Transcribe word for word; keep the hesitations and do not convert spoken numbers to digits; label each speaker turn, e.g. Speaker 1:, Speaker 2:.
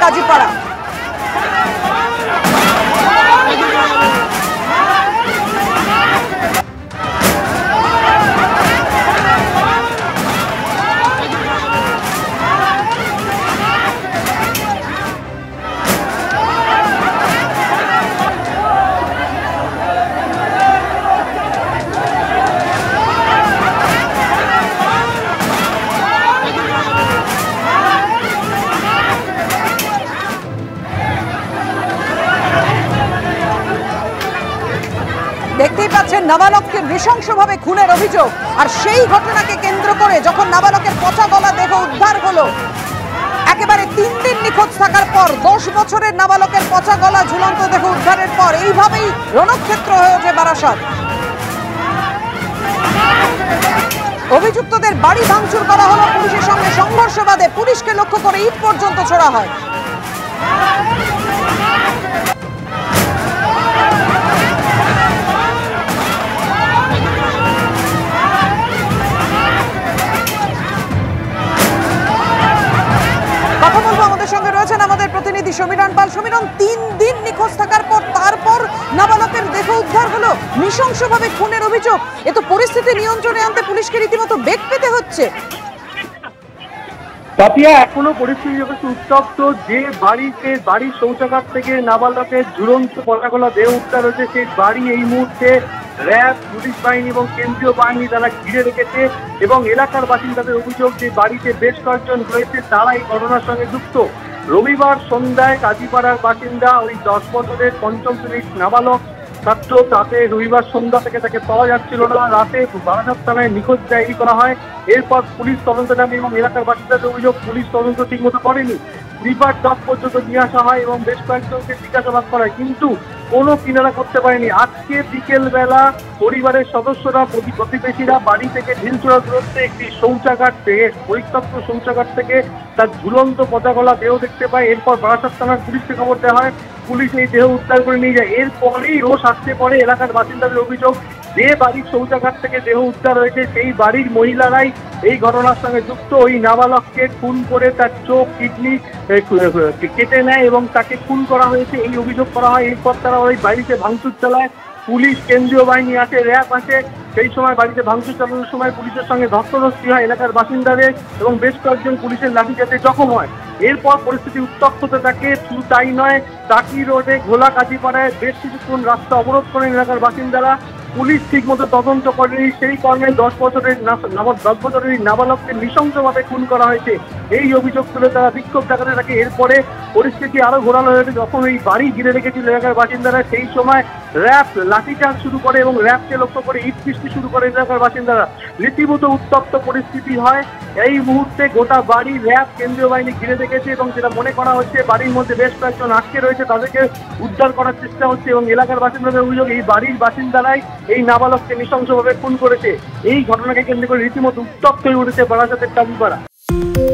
Speaker 1: কাজীপাড়া। দেখতেই পাচ্ছেন নাবালককে নৃশংসভাবে খুনের অভিযোগ, আর সেই ঘটনাকে কেন্দ্র করে যখন নাবালকের পচা গলা দেহ উদ্ধার হলো, একেবারে তিন দিন নিখোঁজ থাকার পর দশ বছরের নাবালকের পচা গলা ঝুলন্ত দেহ উদ্ধারের পর এইভাবেই রণক্ষেত্র হয়ে ওঠে বারাসাত। অভিযুক্তদের বাড়ি ভাঙচুর করা হলো, পুলিশের সঙ্গে সংঘর্ষ বাধে, পুলিশকে লক্ষ্য করে ইট পর্যন্ত ছোড়া হয়। কথা বলবো, আমাদের সঙ্গে রয়েছেন আমাদের প্রতিনিধি সমীরণ পাল। সমীরণ, তিন দিন নিখোঁজ থাকার পর তারপর নাবালকের দেহ উদ্ধার হলো, নৃশংসভাবে খুনের অভিযোগ। এ তো পরিস্থিতি নিয়ন্ত্রণে আনতে পুলিশকে রীতিমতো বেগ পেতে হচ্ছে।
Speaker 2: পাপিয়া, এখনো পরিস্থিতি যথেষ্ট উত্তপ্ত। যে বাড়িতে বাড়ির শৌচাগার থেকে নাবালকের ঝুলন্ত পচাগলা দেহ উদ্ধার হয়েছে, সেই বাড়ি এই মুহূর্তে র্যাব, পুলিশ বাহিনী এবং কেন্দ্রীয় বাহিনী তারা ঘিরে রেখেছে এবং এলাকার বাসিন্দাদের অভিযোগ যে বাড়িতে বেশ কয়েকজন রয়েছে তারা এই ঘটনার সঙ্গে যুক্ত। রবিবার সন্ধ্যায় কাজীপাড়ার বাসিন্দা ওই দশ বছরের পঞ্চম শ্রেণীর নাবালক ছাত্র, তাতে রবিবার সন্ধ্যা থেকে তাকে পাওয়া যাচ্ছিল না। রাতে বারাসাত থানায় নিখোঁজ ডায়েরি করা হয়। এরপর পুলিশ তদন্ত নামে এবং এলাকার বাসিন্দাদের অভিযোগ পুলিশ তদন্ত ঠিক মতো করেনি। রিপার ডক পর্যন্ত নিয়ে আসা হয় এবং বেশ কয়েকজনকে জিজ্ঞাসাবাদ করা হয়, কিন্তু কোনো কিনারা করতে পারেনি। আজকে বিকেল বেলা পরিবারের সদস্যরা, প্রতিবেশীরা বাড়ি থেকে ঢিলছোড়া দূরত্বে একটি শৌচাগার থেকে, পরিত্যক্ত শৌচাগার থেকে তার ঝুলন্ত পচাগলা দেহ দেখতে পায়। এরপর বারাসাত থানার পুলিশকে খবর দেওয়া হয়, পুলিশ এই দেহ উদ্ধার করে নিয়ে যায়। এরপরেই রোষ আসতে পড়ে এলাকার বাসিন্দাদের অভিযোগ, যে বাড়ির শৌচাগার থেকে দেহ উদ্ধার হয়েছে সেই বাড়ির মহিলারাই এই ঘটনার সঙ্গে যুক্ত। ওই নাবালককে খুন করে তার চোখ, কিডনি কেটে নেয় এবং তাকে খুন করা হয়েছে এই অভিযোগ করা হয়। এরপর তারা ওই বাড়িতে ভাঙচুর চালায়। পুলিশ, কেন্দ্রীয় বাহিনী আছে, র্যাব আছে। সেই সময় বাড়িতে ভাঙচুর চালানোর সময় পুলিশের সঙ্গে ধস্তাধস্তি হয় এলাকার বাসিন্দাদের এবং বেশ কয়েকজন পুলিশের লাঠিচার্জে জখম হয়। এরপর পরিস্থিতি উত্তপ্ত হতে থাকে। শুধু তাই নয়, টাকি রোডে ঘোলা কাজীপাড়ায় বেশ কিছুক্ষণ রাস্তা অবরোধ করেন এলাকার বাসিন্দারা। পুলিশ ঠিকমতো তদন্ত করেনি, সেই কারণে দশ বছরের দশ বছরের নাবালককে নৃশংসভাবে খুন করা হয়েছে এই অভিযোগ তুলে তারা বিক্ষোভ দেখাতে থাকে। এরপরে পরিস্থিতি আরো ঘোরালো হয়েছে যখন এই বাড়ি ঘিরে রেখেছিল এলাকার বাসিন্দারা, সেই সময় র্যাব লাঠিচার্জ শুরু করে এবং র্যাবকে লক্ষ্য করে ইট বৃষ্টি শুরু করে এলাকার বাসিন্দারা। রীতিমতো উত্তপ্ত পরিস্থিতি হয়। এই মুহূর্তে গোটা বাড়ি র্যাব, কেন্দ্রীয় বাহিনী ঘিরে রেখেছে এবং যেটা মনে করা হচ্ছে বাড়ির মধ্যে বেশ কয়েকজন আটকে রয়েছে, তাদেরকে উদ্ধার করার চেষ্টা হচ্ছে এবং এলাকার বাসিন্দাদের অভিযোগ এই বাড়ির বাসিন্দারাই এই নাবালককে নৃশংসভাবে খুন করেছে। এই ঘটনাকে কেন্দ্র করে রীতিমতো উত্তপ্ত হয়ে উঠেছে বারাসাতের কাজীপাড়া।